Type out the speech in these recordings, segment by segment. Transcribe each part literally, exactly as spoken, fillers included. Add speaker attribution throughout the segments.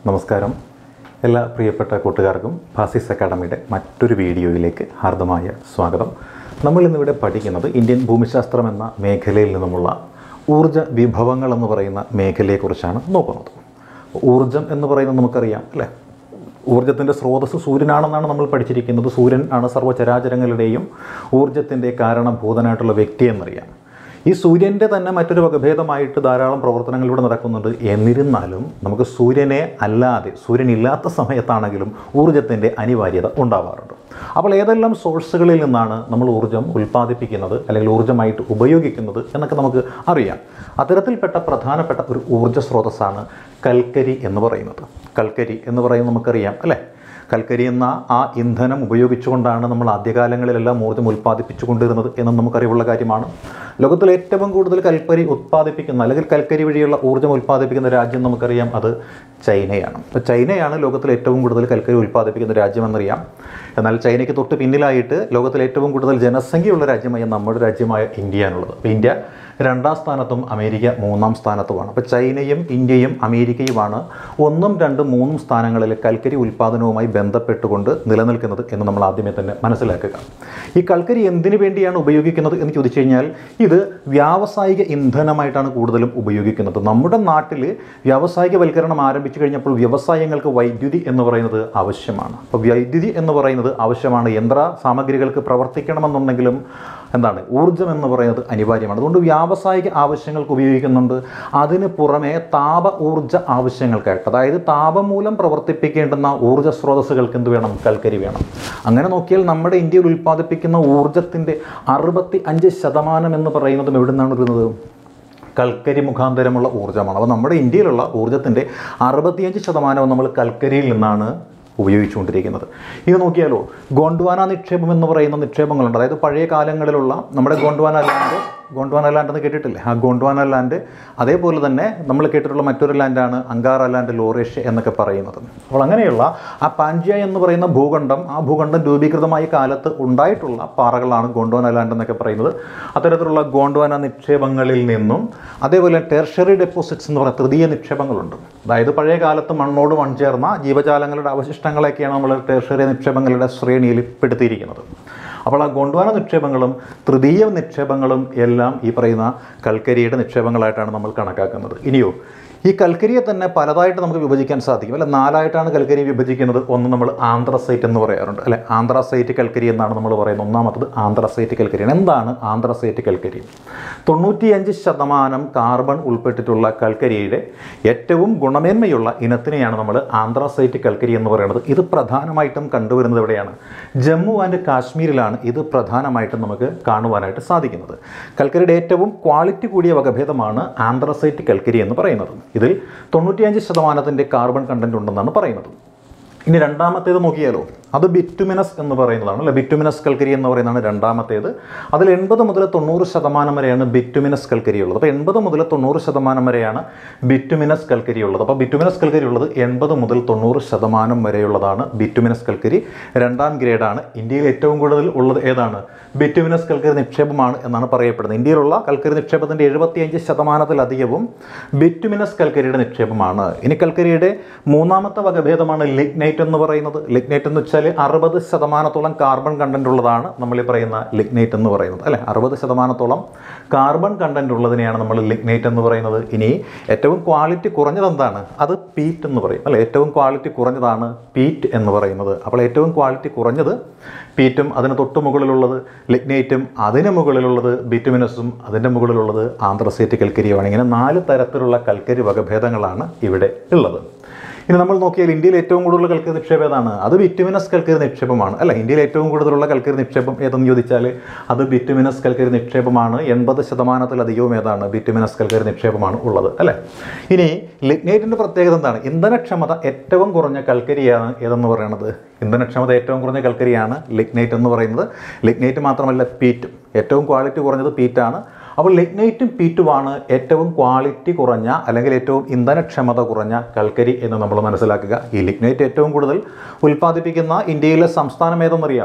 Speaker 1: നമസ്കാരം. എല്ലാ പ്രിയപ്പെട്ട കൂട്ടുകാർക്കും ഫാസിസ് അക്കാഡമിയുടെ മറ്റൊരു വീഡിയോയിലേക്ക് ഹാർദമായ സ്വാഗതം. നമ്മൾ ഇന്നിവിടെ പഠിക്കുന്നത് ഇന്ത്യൻ ഭൂമിശാസ്ത്രം എന്ന മേഖലയിൽ നിന്നുമുള്ള ഊർജ്ജ വിഭവങ്ങൾ എന്ന് പറയുന്ന മേഖലയെക്കുറിച്ചാണ് നോക്കുന്നത്. ഊർജ്ജം എന്ന് പറയുന്നത് നമുക്കറിയാം അല്ലേ, ഊർജ്ജത്തിൻ്റെ സ്രോതസ്സ് സൂര്യനാണെന്നാണ് നമ്മൾ പഠിച്ചിരിക്കുന്നത്. സൂര്യൻ ആണ് സർവ്വചരാചരങ്ങളുടെയും ഊർജ്ജത്തിൻ്റെ കാരണഭൂതനായിട്ടുള്ള വ്യക്തി എന്നറിയാം. ഈ സൂര്യൻ്റെ തന്നെ മറ്റൊരു വകഭേദമായിട്ട് ധാരാളം പ്രവർത്തനങ്ങൾ ഇവിടെ നടക്കുന്നുണ്ട്. എന്നിരുന്നാലും നമുക്ക് സൂര്യനെ അല്ലാതെ, സൂര്യനില്ലാത്ത സമയത്താണെങ്കിലും ഊർജ്ജത്തിൻ്റെ അനിവാര്യത ഉണ്ടാവാറുണ്ട്. അപ്പോൾ ഏതെല്ലാം സോഴ്സുകളിൽ നിന്നാണ് നമ്മൾ ഊർജ്ജം ഉൽപ്പാദിപ്പിക്കുന്നത് അല്ലെങ്കിൽ ഊർജ്ജമായിട്ട് ഉപയോഗിക്കുന്നത് എന്നൊക്കെ നമുക്ക് അറിയാം. അത്തരത്തിൽപ്പെട്ട പ്രധാനപ്പെട്ട ഒരു ഊർജ്ജ സ്രോതസ്സാണ് കൽക്കരി എന്ന് പറയുന്നത്. കൽക്കരി എന്ന് പറയുന്നത് നമുക്കറിയാം അല്ലേ, കൽക്കരി എന്ന ആ ഇന്ധനം ഉപയോഗിച്ചുകൊണ്ടാണ് നമ്മൾ ആദ്യകാലങ്ങളിലെല്ലാം ഊർജ്ജം ഉൽപ്പാദിപ്പിച്ചു കൊണ്ടിരുന്നത് എന്നും നമുക്കറിവുള്ള കാര്യമാണ്. ലോകത്തിൽ ഏറ്റവും കൂടുതൽ കൽക്കരി ഉത്പാദിപ്പിക്കുന്ന അല്ലെങ്കിൽ കൽക്കരി വഴിയുള്ള ഊർജ്ജം ഉൽപ്പാദിപ്പിക്കുന്ന രാജ്യം നമുക്കറിയാം, അത് ചൈനയാണ്. അപ്പോൾ ചൈനയാണ് ലോകത്തിൽ ഏറ്റവും കൂടുതൽ കൽക്കരി ഉൽപ്പാദിപ്പിക്കുന്ന രാജ്യമെന്നറിയാം. എന്നാൽ ചൈനയ്ക്ക് തൊട്ട് പിന്നിലായിട്ട് ലോകത്തിൽ ഏറ്റവും കൂടുതൽ ജനസംഖ്യയുള്ള രാജ്യമായ നമ്മുടെ രാജ്യമായ ഇന്ത്യയാണുള്ളത്. അപ്പോൾ ഇന്ത്യ രണ്ടാം സ്ഥാനത്തും അമേരിക്ക മൂന്നാം സ്ഥാനത്തുമാണ്. അപ്പോൾ ചൈനയും ഇന്ത്യയും അമേരിക്കയുമാണ് ഒന്നും രണ്ടും മൂന്നും സ്ഥാനങ്ങളിൽ കൽക്കരി ഉൽപ്പാദനവുമായി ബന്ധപ്പെട്ടുകൊണ്ട് നിലനിൽക്കുന്നത് എന്ന് നമ്മൾ ആദ്യമേ തന്നെ മനസ്സിലാക്കുക. ഈ കൽക്കരി എന്തിനു വേണ്ടിയാണ് ഉപയോഗിക്കുന്നത് എന്ന് ചോദിച്ചു കഴിഞ്ഞാൽ, ഇത് വ്യാവസായിക ഇന്ധനമായിട്ടാണ് കൂടുതലും ഉപയോഗിക്കുന്നത്. നമ്മുടെ നാട്ടിൽ വ്യാവസായികവൽക്കരണം ആരംഭിച്ചു കഴിഞ്ഞപ്പോൾ വ്യവസായങ്ങൾക്ക് വൈദ്യുതി എന്ന് പറയുന്നത് ആവശ്യമാണ്. അപ്പോൾ വൈദ്യുതി എന്ന് പറയുന്നത് ആവശ്യമാണ്. യന്ത്ര സാമഗ്രികൾക്ക് പ്രവർത്തിക്കണമെന്നുണ്ടെങ്കിലും എന്താണ് ഊർജ്ജം എന്ന് പറയുന്നത് അനിവാര്യമാണ്. അതുകൊണ്ട് വ്യാവസായിക ആവശ്യങ്ങൾക്ക് ഉപയോഗിക്കുന്നുണ്ട്. അതിന് പുറമെ താപ ഊർജ്ജ ആവശ്യങ്ങൾക്കായിട്ട്, അതായത് താപം മൂലം പ്രവർത്തിപ്പിക്കേണ്ടുന്ന ഊർജ്ജ സ്രോതസ്സുകൾക്ക് എന്ത് വേണം? കൽക്കരി വേണം. അങ്ങനെ നോക്കിയാൽ നമ്മുടെ ഇന്ത്യയിൽ ഉൽപ്പാദിപ്പിക്കുന്ന ഊർജ്ജത്തിൻ്റെ അറുപത്തി അഞ്ച് ശതമാനം എന്ന് പറയുന്നതും എവിടെ നിന്നാണ് വരുന്നത്? കൽക്കരി മുഖാന്തരമുള്ള ഊർജ്ജമാണ്. അപ്പോൾ നമ്മുടെ ഇന്ത്യയിലുള്ള ഊർജ്ജത്തിൻ്റെ അറുപത്തിയഞ്ച് ശതമാനവും നമ്മൾ കൽക്കരിയിൽ നിന്നാണ് ഉപയോഗിച്ചുകൊണ്ടിരിക്കുന്നത്. ഇത് നോക്കിയാലോ, ഗോണ്ട്വാന നിക്ഷേപം എന്ന് പറയുന്ന നിക്ഷേപങ്ങളുണ്ട്. അതായത് പഴയ കാലങ്ങളിലുള്ള നമ്മുടെ ഗോണ്ട്വാന ലാൻഡ്, ഗോണ്ട്വാന ലാൻഡ് എന്ന് കേട്ടിട്ടില്ലേ? ആ ഗോണ്ട്വാന ലാൻഡ്, അതേപോലെ തന്നെ നമ്മൾ കേട്ടിട്ടുള്ള മറ്റൊരു ലാൻഡാണ് അങ്കാറ ലാൻഡ്, ലോറേഷ്യ എന്നൊക്കെ പറയുന്നത്. അപ്പോൾ അങ്ങനെയുള്ള ആ പാൻജിയ എന്ന് പറയുന്ന ഭൂഖണ്ഡം, ആ ഭൂഖണ്ഡം രൂപീകൃതമായ കാലത്ത് ഉണ്ടായിട്ടുള്ള പാറകളാണ് ഗോണ്ട്വാന ലാൻഡ് എന്നൊക്കെ പറയുന്നത്. അത്തരത്തിലുള്ള ഗോണ്ട്വാന നിക്ഷേപങ്ങളിൽ നിന്നും അതേപോലെ ടെർഷറി ഡെപ്പോസിറ്റ്സ് എന്ന് പറയുന്ന തൃതീയ നിക്ഷേപങ്ങളുണ്ട്. അതായത് പഴയ കാലത്ത് മണ്ണോട് മൺചേർന്ന ജീവജാലങ്ങളുടെ അവശിഷ്ടങ്ങളൊക്കെയാണ് നമ്മൾ ടെർഷറി നിക്ഷേപങ്ങളുടെ ശ്രേണിയിൽ പെടുത്തിയിരിക്കുന്നത്. അപ്പോൾ ആ ഗോണ്ട്വാന നിക്ഷേപങ്ങളും തൃതീയ നിക്ഷേപങ്ങളും എല്ലാം ഈ പറയുന്ന കൽക്കരിയുടെ നിക്ഷേപങ്ങളായിട്ടാണ് നമ്മൾ കണക്കാക്കുന്നത്. ഇനിയോ, ഈ കൽക്കരിയെ തന്നെ പലതായിട്ട് നമുക്ക് വിഭജിക്കാൻ സാധിക്കും അല്ലെ. നാലായിട്ടാണ് കൽക്കരി വിഭജിക്കുന്നത്. ഒന്ന് നമ്മൾ ആന്ത്രസൈറ്റ് എന്ന് പറയാറുണ്ട് അല്ലെ. ആന്ത്രസൈറ്റ് കൽക്കരി എന്നാണ് നമ്മൾ പറയുന്നത്. ഒന്നാമത്തത് ആന്ത്രസൈറ്റ് കൽക്കരിയാണ്. എന്താണ് ആന്ത്രസൈറ്റ് കൽക്കരി? തൊണ്ണൂറ്റിയഞ്ച് ശതമാനം കാർബൺ ഉൾപ്പെട്ടിട്ടുള്ള കൽക്കരിയുടെ ഏറ്റവും ഗുണമേന്മയുള്ള ഇനത്തിനെയാണ് നമ്മൾ ആന്ത്രസൈറ്റ് കൽക്കരി എന്ന് പറയുന്നത്. ഇത് പ്രധാനമായിട്ടും കണ്ടുവരുന്നത് എവിടെയാണ്? ജമ്മു ആൻഡ് കാശ്മീരിലാണ് ഇത് പ്രധാനമായിട്ടും നമുക്ക് കാണുവാനായിട്ട് സാധിക്കുന്നത്. കൽക്കരിയുടെ ഏറ്റവും ക്വാളിറ്റി കൂടിയ വകഭേദമാണ് ആന്ത്രസൈറ്റ് കൽക്കരി എന്ന് പറയുന്നത്. ഇതിൽ തൊണ്ണൂറ്റിയഞ്ച് ശതമാനത്തിൻ്റെ കാർബൺ കണ്ടന്റ് ഉണ്ടെന്നാണ് പറയുന്നത്. ഇനി രണ്ടാമത്തേത് നോക്കിയാലോ, അത് ബിറ്റുമിനസ് എന്ന് പറയുന്നതാണ് അല്ലെ. ബിറ്റുമിനസ് കൽക്കരി എന്ന് പറയുന്നതാണ് രണ്ടാമത്തേത്. അതിൽ എൺപത് മുതൽ തൊണ്ണൂറ് ശതമാനം വരെയാണ് ബിറ്റുമിനസ് കൽക്കരി ഉള്ളത്. അപ്പോൾ എൺപത് മുതൽ തൊണ്ണൂറ് ശതമാനം വരെയാണ് ബിറ്റുമിനസ് കൽക്കരി ഉള്ളത്. അപ്പോൾ ബിറ്റുമിനസ് കൽക്കരി ഉള്ളത് എൺപത് മുതൽ തൊണ്ണൂറ് ശതമാനം വരെയുള്ളതാണ് ബിറ്റുമിനസ് കൽക്കരി. രണ്ടാം ഗ്രേഡാണ്. ഇന്ത്യയിൽ ഏറ്റവും കൂടുതൽ ഉള്ളത് ഏതാണ്? ബിറ്റുമിനസ് കൽക്കരി നിക്ഷേപമാണ് എന്നാണ് പറയപ്പെടുന്നത്. ഇന്ത്യയിലുള്ള കൽക്കരി നിക്ഷേപത്തിൻ്റെ എഴുപത്തിയഞ്ച് ശതമാനത്തിലധികവും ബിറ്റുമിനസ് കൽക്കരിയുടെ നിക്ഷേപമാണ്. ഇനി കൽക്കരിയുടെ മൂന്നാമത്തെ വകഭേദമാണ് ലിഗ്നൈറ്റ് എന്ന് പറയുന്നത്. ലിഗ്നൈറ്റ് എന്ന് വെച്ചാൽ അറുപത് ശതമാനത്തോളം കാർബൺ കണ്ടന്റ് ഉള്ളതാണ് നമ്മൾ ഈ പറയുന്ന ലിഗ്നൈറ്റ് എന്ന് പറയുന്നത് അല്ലെ. അറുപത് ശതമാനത്തോളം കാർബൺ കണ്ടന്റ് ഉള്ളതിനെയാണ് നമ്മൾ ലിഗ്നൈറ്റ് എന്ന് പറയുന്നത്. ഇനി ഏറ്റവും ക്വാളിറ്റി കുറഞ്ഞത് എന്താണ്? അത് പീറ്റ് എന്ന് പറയും അല്ലെ. ഏറ്റവും ക്വാളിറ്റി കുറഞ്ഞതാണ് പീറ്റ് എന്ന് പറയുന്നത്. അപ്പോൾ ഏറ്റവും ക്വാളിറ്റി കുറഞ്ഞത് പീറ്റും, അതിന് തൊട്ട് മുകളിലുള്ളത് ലിഗ്നൈറ്റും, അതിന് മുകളിലുള്ളത് ബിറ്റുമിനസും, അതിൻ്റെ മുകളിലുള്ളത് ആന്ത്രസൈറ്റ് കൽക്കരിയുമാണ്. ഇങ്ങനെ നാല് തരത്തിലുള്ള കൽക്കരി വകഭേദങ്ങളാണ് ഇവിടെ ഉള്ളത്. ഇനി നമ്മൾ നോക്കിയാൽ ഇന്ത്യയിൽ ഏറ്റവും കൂടുതലുള്ള കൽക്കരി നിക്ഷേപം ഏതാണ്? അത് ബിറ്റുമിനസ് കൽക്കരി നിക്ഷേപമാണ് അല്ല. ഇന്ത്യയിൽ ഏറ്റവും കൂടുതലുള്ള കൽക്കരി നിക്ഷേപം ഏതെന്ന് ചോദിച്ചാൽ അത് ബിറ്റുമിനസ് കൽക്കരി നിക്ഷേപമാണ്. എൺപത് ശതമാനത്തിലധികവും ഏതാണ്? ബിറ്റുമിനസ് കൽക്കരി നിക്ഷേപമാണ് ഉള്ളത് അല്ലേ. ഇനി ലിഗ്നൈറ്റിൻ്റെ പ്രത്യേകത എന്താണ്? ഇന്ധനക്ഷമത ഏറ്റവും കുറഞ്ഞ കൽക്കരിയാണ് ഏതെന്ന് പറയുന്നത്. ഇന്ധനക്ഷമത ഏറ്റവും കുറഞ്ഞ കൽക്കരിയാണ് ലിഗ്നൈറ്റ് എന്ന് പറയുന്നത്. ലിഗ്നൈറ്റ് മാത്രമല്ല, പീറ്റും. ഏറ്റവും ക്വാളിറ്റി കുറഞ്ഞത് പീറ്റാണ്. അപ്പോൾ ലിഗ്നൈറ്റും പീറ്റുമാണ് ഏറ്റവും ക്വാളിറ്റി കുറഞ്ഞ അല്ലെങ്കിൽ ഏറ്റവും ഇന്ധനക്ഷമത കുറഞ്ഞ കൽക്കരി എന്ന് നമ്മൾ മനസ്സിലാക്കുക. ഈ ലിഗ്നൈറ്റ് ഏറ്റവും കൂടുതൽ ഉൽപ്പാദിപ്പിക്കുന്ന ഇന്ത്യയിലെ സംസ്ഥാനം ഏതെന്നറിയാമോ?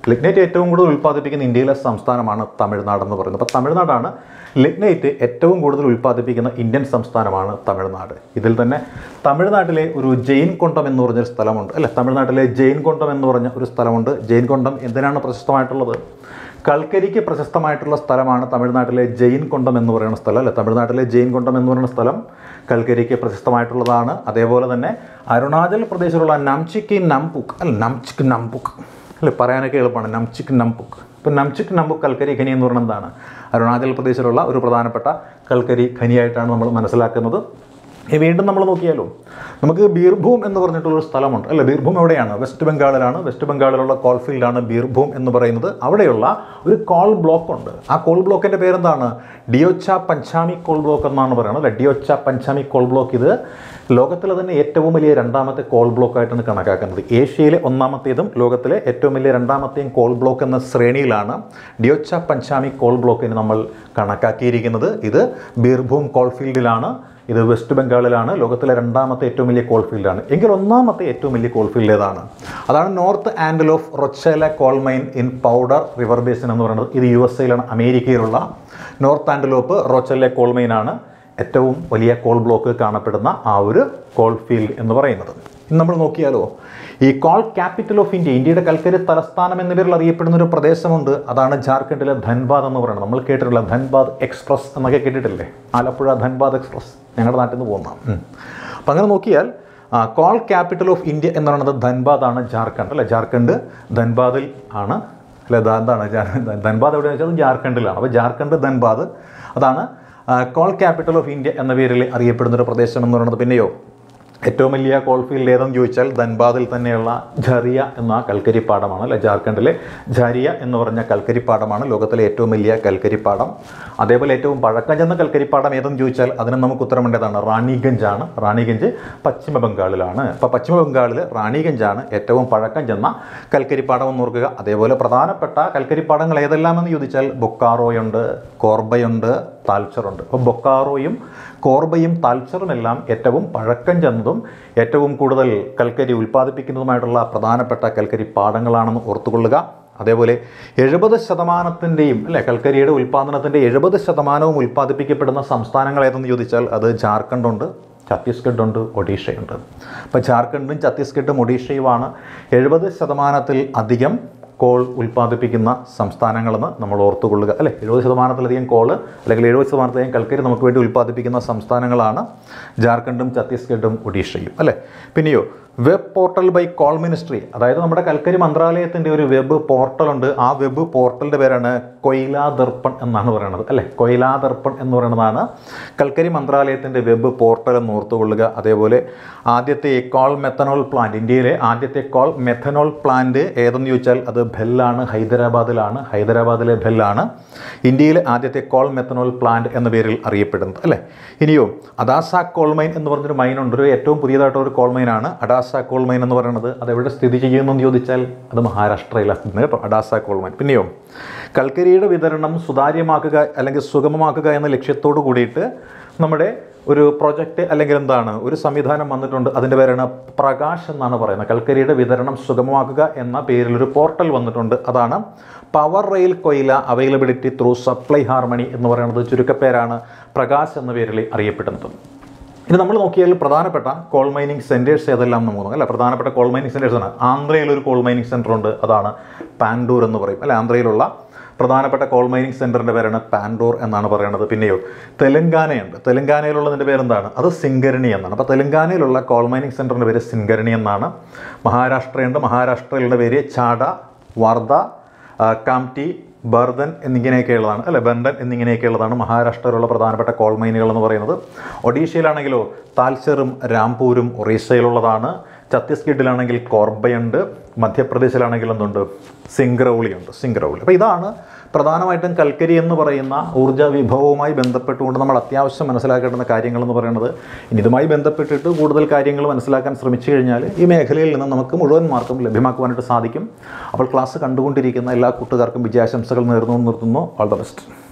Speaker 1: ലിഗ്നൈറ്റ് ഏറ്റവും കൂടുതൽ ഉൽപ്പാദിപ്പിക്കുന്ന ഇന്ത്യയിലെ സംസ്ഥാനമാണ് തമിഴ്നാട് എന്ന് പറയുന്നത്. അപ്പോൾ തമിഴ്നാടാണ് ലിഗ്നൈറ്റ് ഏറ്റവും കൂടുതൽ ഉൽപ്പാദിപ്പിക്കുന്ന ഇന്ത്യൻ സംസ്ഥാനമാണ് തമിഴ്നാട്. ഇതിൽ തന്നെ തമിഴ്നാട്ടിലെ ഒരു ജെയിൻ കൊണ്ടം എന്ന് പറഞ്ഞൊരു സ്ഥലമുണ്ട് അല്ലേ. തമിഴ്നാട്ടിലെ ജെയിൻ കൊണ്ടം എന്ന് പറഞ്ഞ ഒരു സ്ഥലമുണ്ട്. ജെയിൻ കൊണ്ടം എന്തിനാണ് പ്രശസ്തമായിട്ടുള്ളത്? കൽക്കരിക്ക് പ്രശസ്തമായിട്ടുള്ള സ്ഥലമാണ് തമിഴ്നാട്ടിലെ ജെയിൻ കൊണ്ടം എന്ന് പറയുന്ന സ്ഥലം അല്ലേ. തമിഴ്നാട്ടിലെ ജെയിൻ കൊണ്ടം എന്ന് പറയുന്ന സ്ഥലം കൽക്കരിക്ക് പ്രശസ്തമായിട്ടുള്ളതാണ്. അതേപോലെ തന്നെ അരുണാചൽ പ്രദേശിലുള്ള നംചിക്ക് നംപുക്ക് അല്ല നംചിക്ക് നംപുക്ക് അല്ലേ, പറയാനൊക്കെ എളുപ്പമാണ്. നംചിക്ക് നംപുക്ക്. ഇപ്പോൾ നംചിക്ക് നംപുക്ക് കൽക്കരി ഖനി എന്ന് പറയുന്നത് എന്താണ്? അരുണാചൽ പ്രദേശിലുള്ള ഒരു പ്രധാനപ്പെട്ട കൽക്കരി ഖനിയായിട്ടാണ് നമ്മൾ മനസ്സിലാക്കുന്നത്. വീണ്ടും നമ്മൾ നോക്കിയാലോ, നമുക്ക് ബീർഭൂം എന്ന് പറഞ്ഞിട്ടുള്ളൊരു സ്ഥലമുണ്ട് അല്ലേ. ബീർഭൂം എവിടെയാണ്? വെസ്റ്റ് ബംഗാളിലാണ്. വെസ്റ്റ് ബംഗാളിലുള്ള കോൾഫീൽഡാണ് ബീർഭൂം എന്ന് പറയുന്നത്. അവിടെയുള്ള ഒരു കോൾ ബ്ലോക്ക് ഉണ്ട്. ആ കോൾ ബ്ലോക്കിൻ്റെ പേരെന്താണ്? ഡിയോച്ച പഞ്ചാമി കോൾ ബ്ലോക്ക് എന്നാണ് പറയുന്നത് അല്ലേ. ഡിയോച്ച പഞ്ചാമി കോൾ ബ്ലോക്ക് ഇത് ലോകത്തിലെ തന്നെ ഏറ്റവും വലിയ രണ്ടാമത്തെ കോൾ ബ്ലോക്കായിട്ടാണ് കണക്കാക്കുന്നത്. ഏഷ്യയിലെ ഒന്നാമത്തേതും ലോകത്തിലെ ഏറ്റവും വലിയ രണ്ടാമത്തെയും കോൾ ബ്ലോക്ക് എന്ന ശ്രേണിയിലാണ് ഡിയോച്ച പഞ്ചാമി കോൾ ബ്ലോക്കിന് നമ്മൾ കണക്കാക്കിയിരിക്കുന്നത്. ഇത് ബീർഭൂം കോൾഫീൽഡിലാണ്. ഇത് വെസ്റ്റ് ബംഗാളിലാണ്. ലോകത്തിലെ രണ്ടാമത്തെ ഏറ്റവും വലിയ കോൾഫീൽഡാണ്. എങ്കിൽ ഒന്നാമത്തെ ഏറ്റവും വലിയ കോൾഫീൽഡ് ഏതാണ്? അതാണ് നോർത്ത് ആൻഡിൽ of Rochelle coal mine in Powder River Basin എന്ന് പറയുന്നത്. ഇത് യു എസ് എയിലാണ്, അമേരിക്കയിലുള്ള നോർത്ത് ആൻഡിലോപ്പ് റൊച്ചേല കോൾ മൈനാണ് ഏറ്റവും വലിയ കോൾ ബ്ലോക്ക് കാണപ്പെടുന്ന ആ ഒരു കോൾഫീൽഡ് എന്ന് പറയുന്നത്. ഇന്ന് നമ്മൾ നോക്കിയാലോ, ഈ കോൾ ക്യാപിറ്റൽ ഓഫ് ഇന്ത്യ, ഇന്ത്യയുടെ കൽക്കരി തലസ്ഥാനം എന്ന പേരിൽ അറിയപ്പെടുന്ന ഒരു പ്രദേശമുണ്ട്. അതാണ് ജാർഖണ്ഡിലെ ധൻബാദ് എന്ന് പറയുന്നത്. നമ്മൾ കേട്ടിട്ടുള്ള ധൻബാദ് എക്സ്പ്രസ് എന്നൊക്കെ കേട്ടിട്ടില്ലേ? ആലപ്പുഴ ധൻബാദ് എക്സ്പ്രസ് ഞങ്ങളുടെ നാട്ടിൽ നിന്ന് പോകുന്ന. അപ്പം അങ്ങനെ നോക്കിയാൽ കോൾ ക്യാപിറ്റൽ ഓഫ് ഇന്ത്യ എന്ന് പറയുന്നത് ധൻബാദാണ്, ജാർഖണ്ഡ് അല്ലേ. ജാർഖണ്ഡ് ധൻബാദിൽ ആണ് അല്ലെ. എന്താണ് ധൻബാദ് എവിടെയെന്ന് വെച്ചാൽ ജാർഖണ്ഡിലാണ്. അപ്പോൾ ജാർഖണ്ഡ് ധൻബാദ് അതാണ് കോൾ ക്യാപിറ്റൽ ഓഫ് ഇന്ത്യ എന്ന പേരിൽ അറിയപ്പെടുന്നൊരു പ്രദേശം എന്ന് പറയുന്നത്. പിന്നെയോ ഏറ്റവും വലിയ കോൾഫീൽഡ് ഏതെന്ന് ചോദിച്ചാൽ ധൻബാദിൽ തന്നെയുള്ള ഝാരിയ എന്ന കൽക്കരിപ്പാടമാണ് അല്ലെ. ജാർഖണ്ഡിലെ ഝാരിയ എന്ന് പറഞ്ഞ കൽക്കരിപ്പാടമാണ് ലോകത്തിലെ ഏറ്റവും വലിയ കൽക്കരിപ്പാടം. അതേപോലെ ഏറ്റവും പഴക്കം ചെന്ന കൽക്കരിപ്പാടം ഏതെന്ന് ചോദിച്ചാൽ അതിന് നമുക്ക് ഉത്തരമുണ്ടതാണ് റാണിഗഞ്ചാണ്. റാണിഗഞ്ച് പശ്ചിമ ബംഗാളിലാണ്. അപ്പോൾ പശ്ചിമ ബംഗാളിൽ റാണിഗഞ്ചാണ് ഏറ്റവും പഴക്കം ചെന്ന കൽക്കരിപ്പാടം എന്ന് ഓർക്കുക. അതേപോലെ പ്രധാനപ്പെട്ട കൽക്കരിപ്പാടങ്ങൾ ഏതെല്ലാമെന്ന് ചോദിച്ചാൽ ബൊക്കാറോയുണ്ട്, കോർബയുണ്ട്, താൽച്ചറുണ്ട്. അപ്പോൾ ബൊക്കാറോയും കോർബയും താൽച്ചറും എല്ലാം ഏറ്റവും പഴക്കം ചെന്നതും ഏറ്റവും കൂടുതൽ കൽക്കരി ഉൽപ്പാദിപ്പിക്കുന്നതുമായിട്ടുള്ള പ്രധാനപ്പെട്ട കൽക്കരി പാടങ്ങളാണെന്ന് ഓർത്തുകൊള്ളുക. അതേപോലെ എഴുപത് ശതമാനത്തിൻ്റെയും അല്ലേ കൽക്കരിയുടെ ഉൽപ്പാദനത്തിൻ്റെ എഴുപത് ശതമാനവും ഉൽപ്പാദിപ്പിക്കപ്പെടുന്ന സംസ്ഥാനങ്ങൾ ഏതെന്ന് ചോദിച്ചാൽ അത് ജാർഖണ്ഡുണ്ട്, ഛത്തീസ്ഗഡ് ഉണ്ട്, ഒഡീഷയുണ്ട്. അപ്പോൾ ജാർഖണ്ഡും ഛത്തീസ്ഗഡും ഒഡീഷയുമാണ് എഴുപത് ശതമാനത്തിൽ അധികം കോൾ ഉൽപ്പാദിപ്പിക്കുന്ന സംസ്ഥാനങ്ങളെന്ന് നമ്മൾ ഓർത്തുകൊള്ളുക അല്ലേ. എഴുപത് ശതമാനത്തിലധികം കോള് അല്ലെങ്കിൽ എഴുപത് ശതമാനത്തിലധികം കൽക്കരി നമുക്ക് വേണ്ടി ഉൽപ്പാദിപ്പിക്കുന്ന സംസ്ഥാനങ്ങളാണ് ജാർഖണ്ഡും ഛത്തീസ്ഗഡും ഒഡീഷയും അല്ലേ. പിന്നെയോ web portal by coal ministry, അതായത് നമ്മുടെ കൽക്കരി മന്ത്രാലയത്തിൻ്റെ ഒരു വെബ് പോർട്ടലുണ്ട്. ആ വെബ് പോർട്ടലിൻ്റെ പേരാണ് കൊയിലാ ദർപ്പൺ എന്നാണ് പറയുന്നത് അല്ലേ. കൊയിലാ ദർപ്പൺ എന്ന് പറയുന്നതാണ് കൽക്കരി മന്ത്രാലയത്തിൻ്റെ വെബ് പോർട്ടൽ എന്ന് ഓർത്തുകൊള്ളുക. അതേപോലെ ആദ്യത്തെ കോൾ മെത്തനോൾ പ്ലാന്റ്, ഇന്ത്യയിലെ ആദ്യത്തെ കോൾ മെത്തനോൾ പ്ലാന്റ് ഏതെന്ന് ചോദിച്ചാൽ അത് ഭെല്ലാണ്, ഹൈദരാബാദിലാണ്. ഹൈദരാബാദിലെ ഭെല്ലാണ് ഇന്ത്യയിലെ ആദ്യത്തെ കോൾ മെത്തനോൾ പ്ലാന്റ് എന്ന പേരിൽ അറിയപ്പെടുന്നത് അല്ലേ. ഇനിയോ അഡാസ കോൾ മൈൻ എന്ന് പറഞ്ഞൊരു മൈനുണ്ട്. ഒരു ഏറ്റവും പുതിയതായിട്ടൊരു കോൾ മൈനാണ് അഡാസ കോൾ മൈൻ എന്ന് പറയുന്നത്. അതെവിടെ സ്ഥിതി ചെയ്യുമെന്ന് ചോദിച്ചാൽ അത് മഹാരാഷ്ട്രയിലാണ് സ്ഥിതി കേട്ടോ, അഡാസ കോൾ മൈൻ. പിന്നെയോ കൽക്കരിയുടെ വിതരണം സുതാര്യമാക്കുക അല്ലെങ്കിൽ സുഗമമാക്കുക എന്ന ലക്ഷ്യത്തോട് കൂടിയിട്ട് നമ്മുടെ ഒരു പ്രൊജക്റ്റ് അല്ലെങ്കിൽ എന്താണ് ഒരു സംവിധാനം വന്നിട്ടുണ്ട്. അതിൻ്റെ പേരാണ് പ്രകാശ് എന്നാണ് പറയുന്നത്. കൽക്കരിയുടെ വിതരണം സുഗമമാക്കുക എന്ന പേരിലൊരു പോർട്ടൽ വന്നിട്ടുണ്ട്. അതാണ് power rail koyla availability through supply harmony എന്ന് പറയുന്നത്. ചുരുക്കപ്പേരാണ് പ്രകാശ് എന്ന പേരിൽ അറിയപ്പെടുന്നത്. ഇനി നമ്മൾ നോക്കിയാൽ പ്രധാനപ്പെട്ട കോൾ മൈനിങ് സെൻറ്റേഴ്സ് ഏതെല്ലാം നമുക്ക് നോക്കാം അല്ല. പ്രധാനപ്പെട്ട കോൾ മൈനിങ് സെൻറ്റേഴ്സാണ്. ആന്ധ്രയിലൊരു കോൾ മൈനിങ് സെൻറ്റർ ഉണ്ട്, അതാണ് പാൻഡൂർ എന്ന് പറയും അല്ലെ. ആന്ധ്രയിലുള്ള പ്രധാനപ്പെട്ട കോൾ മൈനിങ് സെൻറ്ററിൻ്റെ പേരാണ് പാൻഡൂർ എന്നാണ് പറയുന്നത്. പിന്നെയോ തെലങ്കാനയുണ്ട്. തെലങ്കാനയിലുള്ളതിൻ്റെ പേരെന്താണ്? അത് സിംഗരണി എന്നാണ്. അപ്പോൾ തെലങ്കാനയിലുള്ള കോൾ മൈനിങ് സെൻറ്ററിൻ്റെ പേര് സിംഗരണി എന്നാണ്. മഹാരാഷ്ട്രയുണ്ട്. മഹാരാഷ്ട്രയിലുള്ള പേര് ചാഡ, വാർധ, കാംറ്റി, ബർദൻ എന്നിങ്ങനെയൊക്കെയുള്ളതാണ് അല്ലെ. ബർദൻ എന്നിങ്ങനെയൊക്കെയുള്ളതാണ് മഹാരാഷ്ട്രയിലുള്ള പ്രധാനപ്പെട്ട കോൾ മൈനുകൾ എന്ന് പറയുന്നത്. ഒഡീഷയിലാണെങ്കിലോ താൽച്ചറും രാംപൂരും ഒറീസയിലുള്ളതാണ്. ഛത്തീസ്ഗഡിലാണെങ്കിൽ കോർബയുണ്ട്. മധ്യപ്രദേശിലാണെങ്കിൽ എന്തുണ്ട്? സിംഗ്രൗളിയുണ്ട്. സിംഗ്രൗളി. അപ്പോൾ ഇതാണ് പ്രധാനമായിട്ടും കൽക്കരി എന്ന് പറയുന്ന ഊർജ്ജ വിഭവവുമായി ബന്ധപ്പെട്ടുകൊണ്ട് നമ്മൾ അത്യാവശ്യം മനസ്സിലാക്കേണ്ടുന്ന കാര്യങ്ങളെന്ന് പറയുന്നത്. ഇനി ഇതുമായി ബന്ധപ്പെട്ടിട്ട് കൂടുതൽ കാര്യങ്ങൾ മനസ്സിലാക്കാൻ ശ്രമിച്ചു കഴിഞ്ഞാൽ ഈ മേഖലയിൽ നിന്ന് നമുക്ക് മുഴുവൻ മാർക്കും ലഭ്യമാക്കുവാനായിട്ട് സാധിക്കും. അപ്പോൾ ക്ലാസ് കണ്ടുകൊണ്ടിരിക്കുന്ന എല്ലാ കൂട്ടുകാർക്കും വിജയാശംസകൾ നേർന്നു നിർത്തുന്നു. All the best.